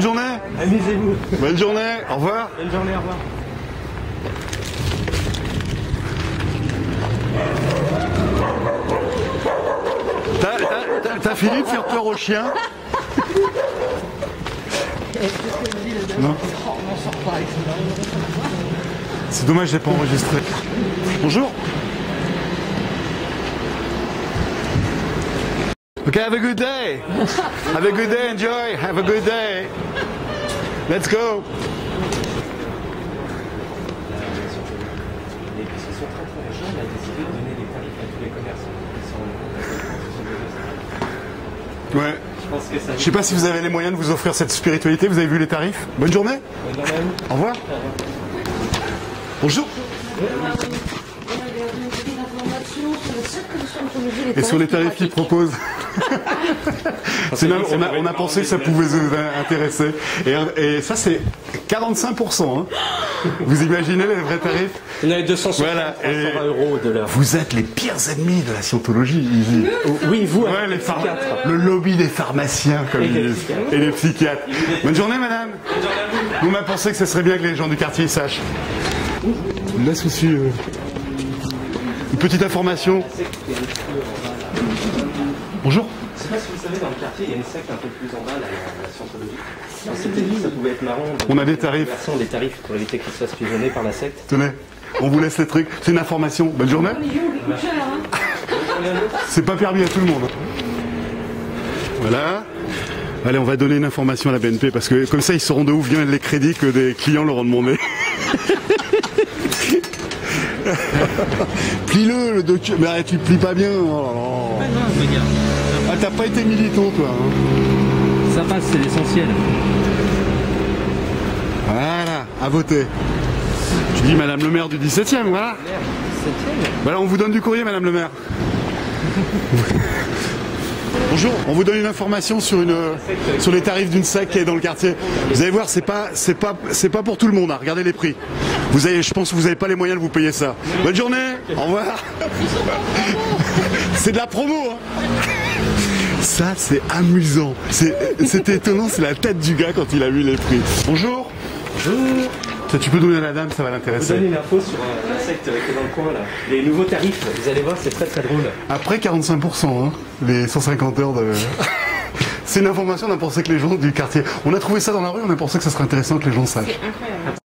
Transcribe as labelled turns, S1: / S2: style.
S1: Bonne journée.
S2: Amusez-vous.
S1: Bonne journée. Au revoir.
S2: Bonne journée, au revoir.
S1: T'as fini de faire peur aux chiens? Non. C'est dommage, je l'ai pas enregistré. Bonjour. Okay, have a good day. Have a good day, enjoy. Have a good day. Let's go.
S2: Et puisqu'ils sont très très régions, on a décidé de donner des tarifs à tous les commerçants qui sont
S1: Ouais.
S2: Je pense que ça.
S1: Je sais pas si vous avez les moyens de vous offrir cette spiritualité. Vous avez vu les tarifs? Bonne journée.
S2: Bonne journée à vous.
S1: Au revoir. Bonjour. Et sur les tarifs qu'ils proposent. On a pensé que ça pouvait vous intéresser. Et ça, c'est 45%. Hein. Vous imaginez les vrais tarifs?
S2: Il y en a 260
S1: voilà.
S2: 320 euros de l'heure.
S1: Vous êtes les pires ennemis de la scientologie. Ils disent.
S2: Oui, vous,
S1: ouais, le lobby des pharmaciens, comme ils disent. Et les psychiatres. Bonne journée, madame.
S2: Bonne journée à vous.
S1: Nous, on a pensé que ce serait bien que les gens du quartier sachent. Là, ceci. Une petite information. Bonjour.
S2: Je ne sais pas si vous savez, dans le quartier, il y a une secte un peu plus en bas, la scientologie. On s'était dit que ça pouvait être marrant.
S1: On a des tarifs.
S2: Des tarifs pour éviter qu'ils se fassent pigeonner par la secte.
S1: Tenez, on vous laisse les trucs. C'est une information. Bonne journée. C'est pas permis à tout le monde. Voilà. Allez, on va donner une information à la BNP parce que comme ça, ils sauront de où viennent les crédits que des clients leur ont demandé. Plie-le document. Mais arrête, tu le plies pas bien. Oh là là. Ah, t'as pas été militant, toi. Hein.
S2: Ça passe, c'est l'essentiel.
S1: Voilà, à voter. Tu dis Madame le maire du 17e, voilà. Voilà, on vous donne du courrier, Madame le maire. Bonjour, on vous donne une information sur les tarifs d'une secte qui est dans le quartier. Vous allez voir, c'est pas pour tout le monde. Hein. Regardez les prix. Je pense que vous n'avez pas les moyens de vous payer ça. Bonne journée, au revoir. C'est de la promo. Hein. Ça, c'est amusant. C'était étonnant, c'est la tête du gars quand il a vu les prix. Bonjour.
S2: Bonjour.
S1: Tu peux donner à la dame, ça va l'intéresser.
S2: Je vous donne une info sur la secte qui est dans le coin là. Les nouveaux tarifs, vous allez voir, c'est très très drôle.
S1: Après 45%, hein, les 150 heures de... C'est une information, on a pensé que les gens du quartier... On a trouvé ça dans la rue, on a pensé que ça serait intéressant que les gens sachent.
S3: C'est incroyable.